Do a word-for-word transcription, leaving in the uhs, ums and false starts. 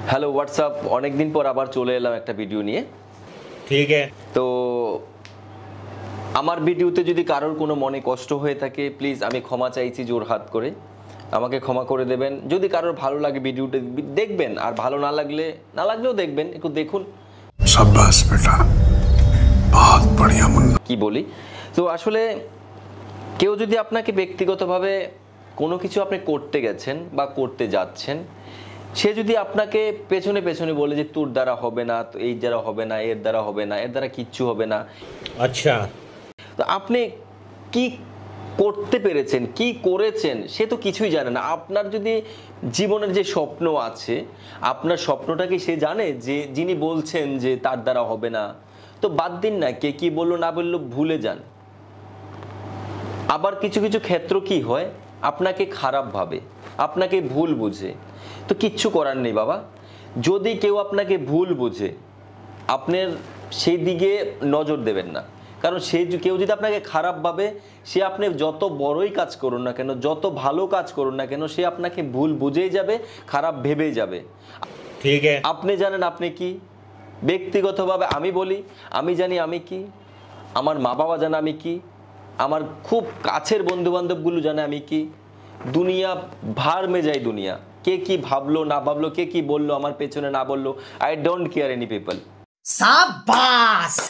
Hello WhatsApp, অনেকদিন পর আবার চলে এলাম একটা ভিডিও নিয়ে। ঠিক আছে। তো আমার ভিডিওতে যদি কারোর কোনো মনে কষ্ট হয়ে থাকে প্লিজ আমি ক্ষমা চাইছি জোর হাত করে, আমাকে ক্ষমা করে দেবেন। যদি কারোর ভালো লাগে ভিডিওটা দেখবেন, আর ভালো না লাগলে না লাগলেও দেখবেন, একটু দেখুন। शाबाश बेटा, बहुत बढ़िया मुन्ना। কি বলি, তো আসলে কেউ যদি আপনাকে ব্যক্তিগতভাবে কোনো কিছু আপনি করতে গেছেন বা করতে যাচ্ছেন, সে যদি আপনাকে পেছনে পেছনে বলে যে তোর দ্বারা হবে না, তো এই দ্বারা হবে না, এর দ্বারা হবে না, এর দ্বারা কিচ্ছু হবে না, আচ্ছা, তো আপনি কি করতে পেরেছেন, কি করেছেন, সে তো কিছুই জানে না। আপনার যদি জীবনের যে স্বপ্ন আছে, আপনার স্বপ্নটা কি সে জানে? যে যিনি বলছেন যে তার দ্বারা হবে না, তো বাদ দিন না, কে কি বললো না বললো ভুলে যান। আবার কিছু কিছু ক্ষেত্র কি হয়, আপনাকে খারাপ ভাবে, আপনাকে ভুল বুঝে, তো কিচ্ছু করার নেই বাবা। যদি কেউ আপনাকে ভুল বুঝে, আপনার সেই দিকে নজর দেবেন না, কারণ সে কেউ যদি আপনাকে খারাপ ভাবে, সে আপনি যত বড়ই কাজ করুন না কেন, যত ভালো কাজ করুন না কেন, সে আপনাকে ভুল বুঝেই যাবে, খারাপ ভেবেই যাবে। ঠিক আছে। আপনি জানেন আপনি কি, ব্যক্তিগতভাবে আমি বলি, আমি জানি আমি কি, আমার মা বাবা জানে আমি কি, আমার খুব কাছের বন্ধু বান্ধবগুলো জানে আমি কি। দুনিয়া ভার মে যায় দুনিয়া, কে কি ভাবলো না ভাবলো, কে কি বললো আমার পেছনে না বললো, I don't care any people. সাবাস।